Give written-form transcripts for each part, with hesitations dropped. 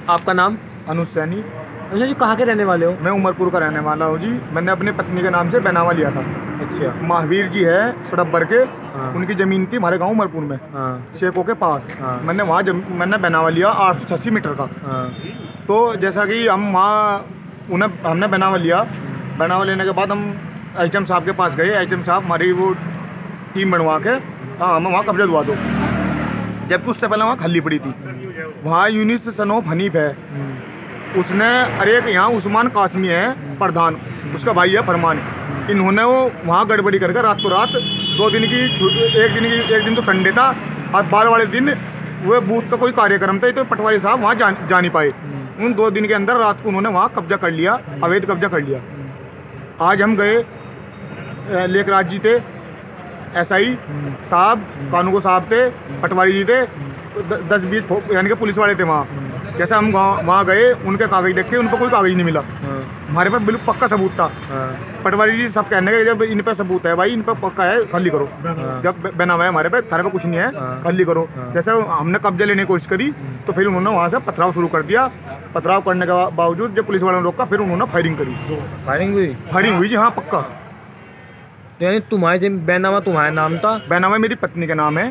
आपका नाम? अनुज सैनी। अच्छा जी, कहाँ के रहने वाले हो? मैं उमरपुर का रहने वाला हूँ जी। मैंने अपनी पत्नी के नाम से बैनामा लिया था। अच्छा। महावीर जी है सड़ब्बर के। हाँ। उनकी ज़मीन थी हमारे गांव उमरपुर में। हाँ। शेखों के पास। हाँ। मैंने वहाँ मैंने बैनामा लिया 886 मीटर का। हाँ। तो जैसा कि हम वहाँ हमने बैनामा लिया। बैनामा लेने के बाद हम एचएम साहब के पास गए। एचएम साहब हमारी वो टीम बनवा के हमें वहाँ कब्जा दुआ दो। जबकि उससे पहले वहाँ खली पड़ी थी। वहाँ यूनिस सनोफ हनीफ है, उसने अरे एक यहाँ उस्मान कासमी है प्रधान, उसका भाई है फरमान। इन्होंने वो वहाँ गड़बड़ी करके रात को रात 2 दिन की एक दिन तो संडे था और 12 वाले दिन वो बूथ का कोई कार्यक्रम था, तो पटवारी साहब वहाँ जा नहीं पाए। उन 2 दिन के अंदर रात को उन्होंने वहाँ कब्जा कर लिया, अवैध कब्जा कर लिया। आज हम गए, लेखराज जी थे, एसआई साहब, कानूगो साहब थे, पटवारी जी थे, 10-20 यानी कि पुलिस वाले थे वहाँ। जैसे हम वहाँ गए, उनके कागज देखे, उन पर कोई कागज नहीं मिला। हमारे पास बिल्कुल पक्का सबूत था। पटवारी जी सब कहने के जब इन पे सबूत है भाई, इन पर पक्का है, खाली करो। जब बैनामा है हमारे पे, थारे पे कुछ नहीं है, खाली करो। जैसे हमने कब्जा लेने की कोशिश करी तो फिर उन्होंने वहाँ से पथराव शुरू कर दिया। पथराव करने के बावजूद जब पुलिस वालों ने रोका, फिर उन्होंने फायरिंग करी। फायरिंग हुई जी, हाँ पक्का। यानी तुम्हारे बैनामा तुम्हारा नाम था? बैनामा मेरी पत्नी का नाम है,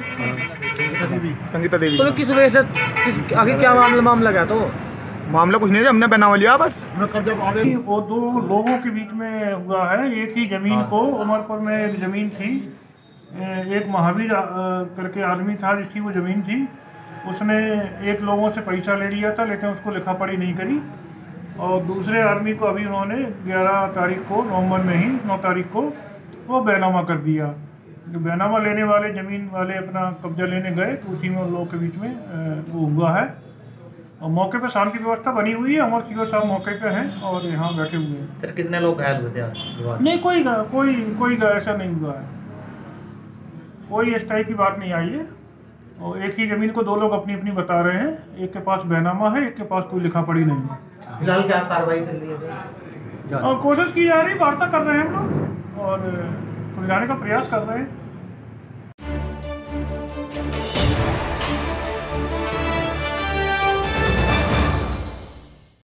संगीता देवी। तो किस वजह से आगे क्या मामला क्या? तो मामला कुछ नहीं है, हमने बैनामा लिया बस। वो 2 लोगों के बीच में हुआ है। एक ही जमीन को, उमरपुर में एक ज़मीन थी, एक महावीर करके आदमी था जिसकी वो ज़मीन थी। उसने एक लोगों से पैसा ले लिया था, लेकिन उसको लिखा पढ़ी नहीं करी। और दूसरे आदमी को अभी उन्होंने 11 तारीख को, नवंबर में ही 9 तारीख को वो बैनामा कर दिया। जो बैनामा लेने वाले ज़मीन वाले अपना कब्जा लेने गए तो उसी में उन लोगों के बीच में वो हुआ है। और मौके पे शांति व्यवस्था बनी हुई है। अमर सिंह साहब मौके पे हैं और यहाँ बैठे हुए हैं। सर कितने लोग घायल हुए थे? नहीं, कोई ऐसा नहीं हुआ है, कोई इस टाइप की बात नहीं आई है। और एक ही ज़मीन को 2 लोग अपनी अपनी बता रहे हैं। एक के पास बैनामा है, एक के पास कोई लिखा पढ़ी नहीं है। फिलहाल क्या कार्रवाई चल रही है? और कोशिश की जा रही, वार्ता कर रहे हैं हम लोग और सुलझाने का प्रयास कर रहे हैं।